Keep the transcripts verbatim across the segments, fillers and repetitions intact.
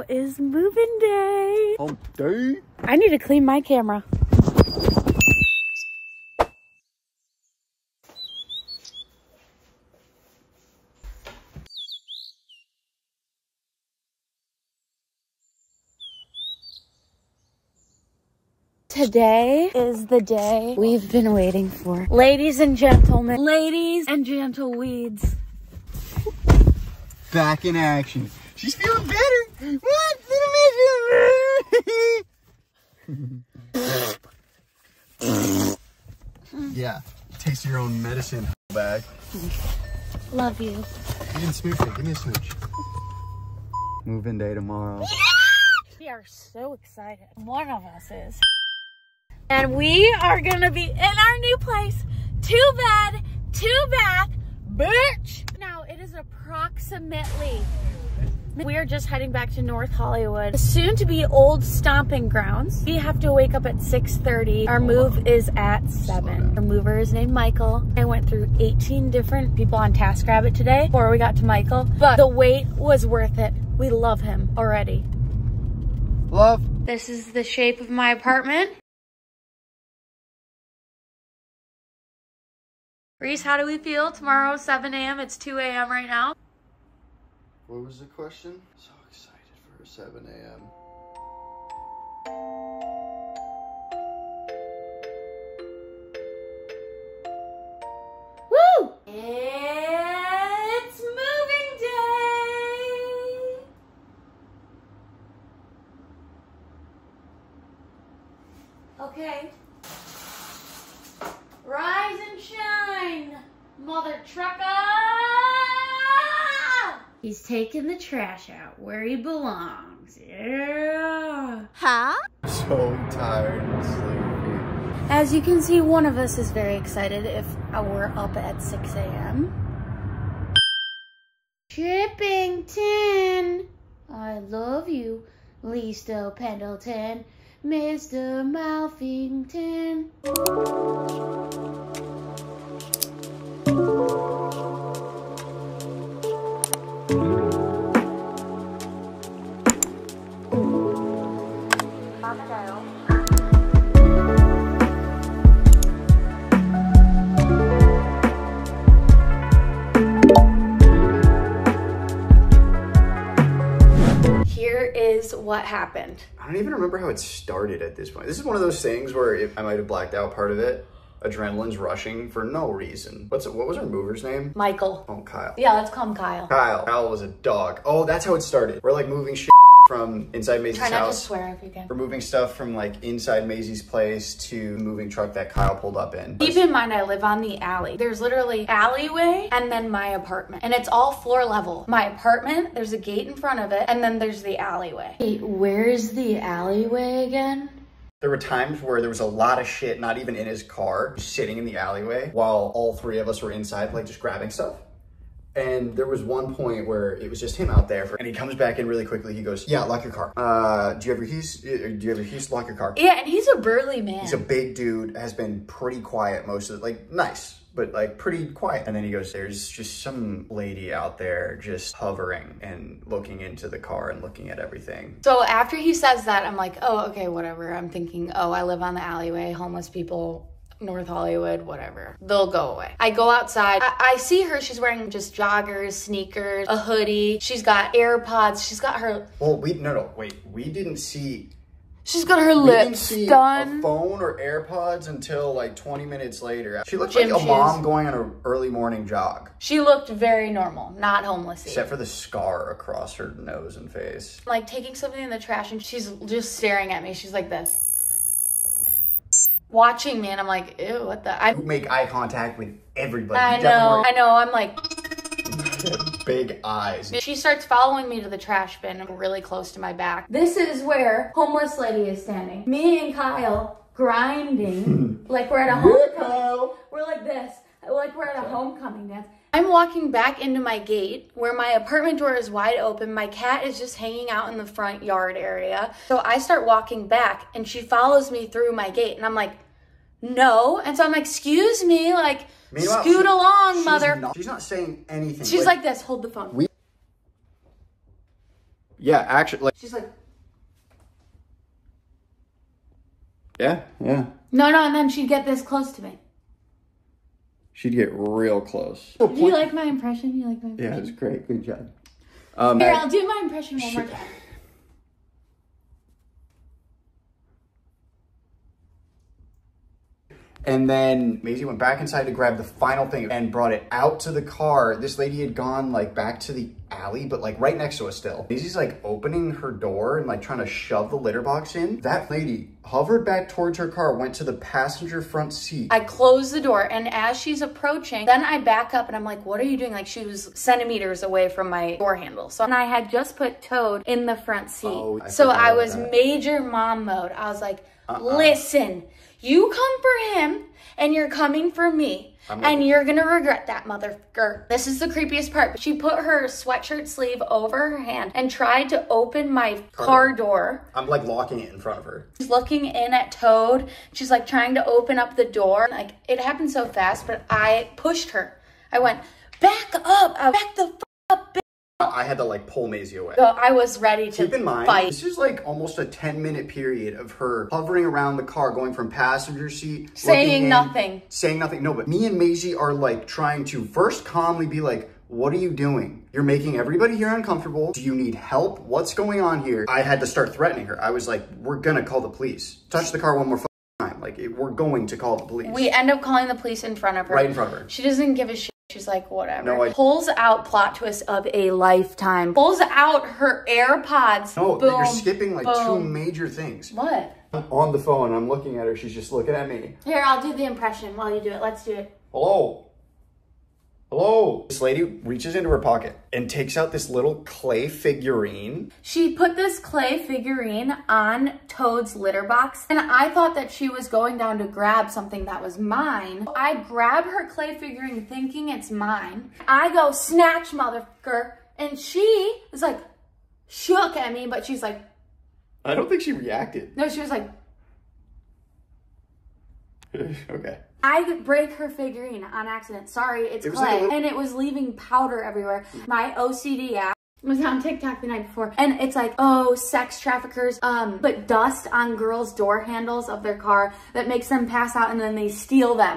is moving day. Hump day. I need to clean my camera. Today is the day we've been waiting for. Ladies and gentlemen, ladies and gentle weeds. Back in action. She's feeling better. What? Yeah, taste your own medicine bag. Love you. Give me a smooch. Give me a smooch. Move-in day tomorrow. Yeah! We are so excited. One of us is. And we are gonna be in our new place. Two bed, two bath, bitch. Now it is approximately, we are just heading back to North Hollywood, soon to be old stomping grounds. We have to wake up at six thirty. Our move is at seven. Our mover is named Michael. I went through eighteen different people on TaskRabbit today before we got to Michael, but the wait was worth it. We love him already. Love. This is the shape of my apartment. Reese, how do we feel? Tomorrow, seven A M It's two A M right now. What was the question? So excited for seven A M Woo! It's moving day! Okay. Rise and shine, mother trucker! He's taking the trash out where he belongs. Yeah. Huh? So tired and sleepy. As you can see, one of us is very excited if we're up at six A M Chippington, I love you, Listo Pendleton, Mister Malfington. Here is what happened. I don't even remember how it started at this point. This is one of those things where it, I might have blacked out part of it. Adrenaline's rushing for no reason. What's it, what was our mover's name? Michael. Oh, Kyle. Yeah, let's call him Kyle. Kyle. Kyle was a dog. Oh, that's how it started. We're like moving shit from inside Maisie's Try not house. to swear if you can. We're moving stuff from like inside Maisie's place to the moving truck that Kyle pulled up in. Keep in mind, I live on the alley. There's literally alleyway and then my apartment. And it's all floor level. My apartment, there's a gate in front of it, and then there's the alleyway. Wait, where's the alleyway again? There were times where there was a lot of shit, not even in his car, sitting in the alleyway while all three of us were inside, like just grabbing stuff. And there was one point where it was just him out there, for, and he comes back in really quickly. He goes, yeah, lock your car. Uh, do you have your keys? Do you have your keys? Lock your car. Yeah, and he's a burly man. He's a big dude, has been pretty quiet most of it, like nice, but like pretty quiet. And then he goes, there's just some lady out there just hovering and looking into the car and looking at everything. So after he says that, I'm like, oh, okay, whatever. I'm thinking, oh, I live on the alleyway, homeless people, North Hollywood, whatever. They'll go away. I go outside. I, I see her. She's wearing just joggers, sneakers, a hoodie. She's got AirPods. She's got her... Well, we... No, no, wait. We didn't see... She's got her we lips didn't see done. a phone or AirPods until like twenty minutes later. She looked Gym like a shoes. mom going on an early morning jog. She looked very normal, not homelessy. Except for the scar across her nose and face. Like taking something in the trash and she's just staring at me. She's like this. Watching me and I'm like, ew, what the? I You make eye contact with everybody. I You know, definitely I know. I'm like... have big eyes. She starts following me to the trash bin really close to my back. This is where homeless lady is standing. Me and Kyle grinding like we're at a homecoming. We're like this, like we're at a homecoming dance. I'm walking back into my gate where my apartment door is wide open. My cat is just hanging out in the front yard area. So I start walking back and she follows me through my gate and I'm like, no. And so I'm like, excuse me, like, Meanwhile, scoot she- along, she's mother. Not, she's not saying anything. She's like this, hold the phone. We Yeah, actually, like, she's like, yeah, yeah. no, no, and then she'd get this close to me. She'd get real close. Do you like my impression? You like my impression? Yeah, it's great. Good job. Um, Here, I'll do my impression one sh- more time. And then Maisie went back inside to grab the final thing and brought it out to the car. This lady had gone like back to the alley, but like right next to us still. Maisie's like opening her door and like trying to shove the litter box in. That lady hovered back towards her car, went to the passenger front seat. I close the door, and as she's approaching, then I back up and I'm like, what are you doing? Like, she was centimeters away from my door handle. So, and I had just put Toad in the front seat. Oh, I so forgot I about was that. major mom mode. I was like, Uh-uh. listen, you come for him and you're coming for me. I'm And like- you're gonna regret that, motherfucker. This is the creepiest part. She put her sweatshirt sleeve over her hand and tried to open my Car car door. I'm like locking it in front of her. She's looking in at Toad. She's like trying to open up the door. Like, it happened so fast, but I pushed her. I went, back up. I back the f up, bitch. I had to like pull Maisie away. So I was ready to Keep in mind, fight. this is like almost a ten minute period of her hovering around the car, going from passenger seat, Saying looking in, nothing. saying nothing. No, but me and Maisie are like trying to first calmly be like, what are you doing? You're making everybody here uncomfortable. Do you need help? What's going on here? I had to start threatening her. I was like, we're gonna call the police. Touch the car one more time. Like, it, we're going to call the police. We end up calling the police in front of her. Right in front of her. She doesn't give a shit. She's like, whatever. No, I- Pulls out plot twist of a lifetime. Pulls out her AirPods. No, Boom, you're skipping like two boom. major things. What? I'm on the phone, I'm looking at her, she's just looking at me. Here, I'll do the impression while you do it. Let's do it. Hello? Hello? This lady reaches into her pocket and takes out this little clay figurine. She put this clay figurine on Toad's litter box, and I thought that she was going down to grab something that was mine. I grab her clay figurine thinking it's mine. I go, snatch, motherfucker. And she was like, shook at me, but she's like, I don't think she reacted. no, she was like, Okay. I break her figurine on accident. Sorry, it's It was clay. like a little- And it was leaving powder everywhere. My O C D app was on TikTok the night before. And it's like, oh, sex traffickers um, put dust on girls' door handles of their car that makes them pass out and then they steal them.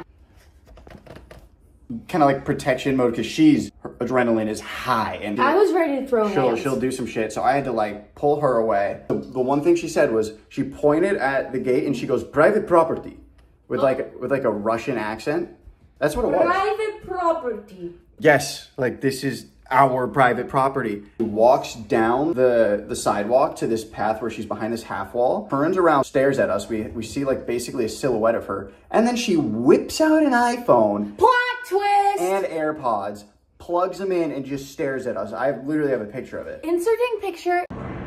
Kind of like protection mode because she's, her adrenaline is high. And I was ready to throw she'll, hands. she'll do some shit. So I had to like pull her away. The, the one thing she said was she pointed at the gate and she goes, private property. With like with like a Russian accent. That's what it was. Private property. Yes, like this is our private property. She walks down the, the sidewalk to this path where she's behind this half wall, turns around, stares at us. We, we see like basically a silhouette of her. And then she whips out an iPhone Plot twist! and AirPods, plugs them in and just stares at us. I literally have a picture of it. Inserting picture.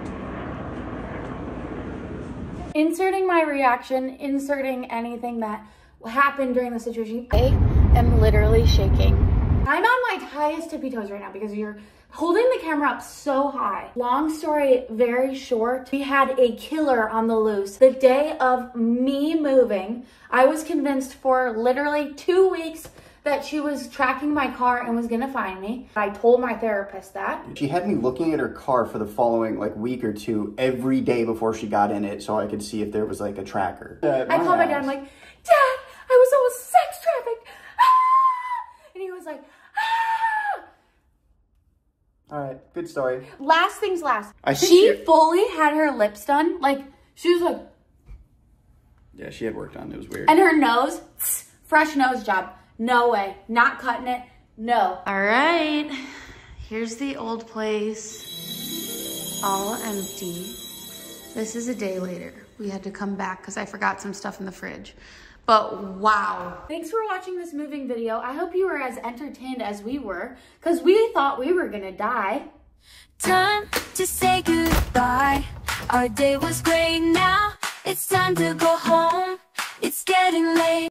Inserting my reaction, inserting anything that happened during the situation. I am literally shaking. I'm on my highest tippy toes right now because you're holding the camera up so high. Long story very short, we had a killer on the loose. The day of me moving, I was convinced for literally two weeks that she was tracking my car and was gonna find me. I told my therapist that. She had me looking at her car for the following like week or two every day before she got in it so I could see if there was like a tracker. I called my dad, I'm like, Dad, I was almost sex trafficked. Ah! And he was like, ah! All right, good story. Last things last. I think she she- fully had her lips done. Like, she was like, Yeah, she had work done. It was weird. and her nose, fresh nose job. No way. Not cutting it. No. All right. Here's the old place. All empty. This is a day later. We had to come back because I forgot some stuff in the fridge. But wow. Thanks for watching this moving video. I hope you were as entertained as we were because we thought we were gonna die. Time to say goodbye. Our day was great now. It's time to go home. It's getting late.